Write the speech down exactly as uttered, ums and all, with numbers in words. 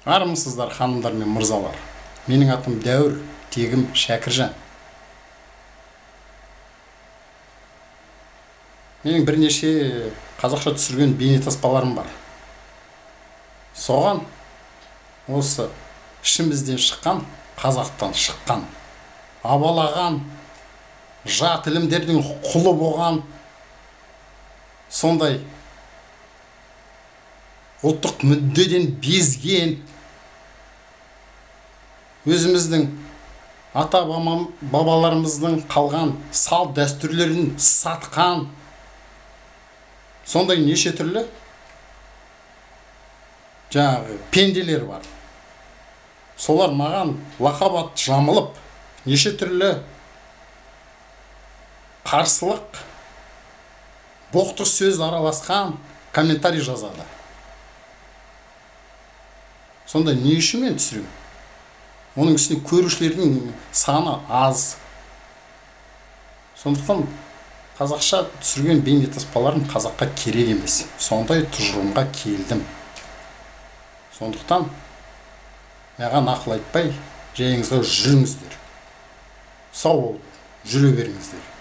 Армысыздар ханымдар мен мырзалар. Менің атым Дәуір, тегім Шәкіржан. Менің бірнеше қазақша түсірген бейнетаспаларым бар. Соған осы ішімізден шыққан, қазақтан шыққан, абалаған, жат ілімдердің құлы болған, сондай ұлттық мүддеден безген, өзіміздің ата бабаларымыздың қалған салт дәстүрлерін сатқан, сондай неше түрлі жаңағы пенделер бар. Солар маған лақап ат жамылып, неше түрлі қарсылық, боқтық сөз араласқан комментарий жазады. Сонда не үшін мен түсіремін? Оның үстіне көрушілердің саны аз. Сондықтан қазақша түсірген бейнетаспаларым қазаққа керек емес. Сондай тұжырымға келдім. Сондықтан маған ақыл айтпай, жайыңызға жүріңіздер. Сау болып жүре беріңіздер.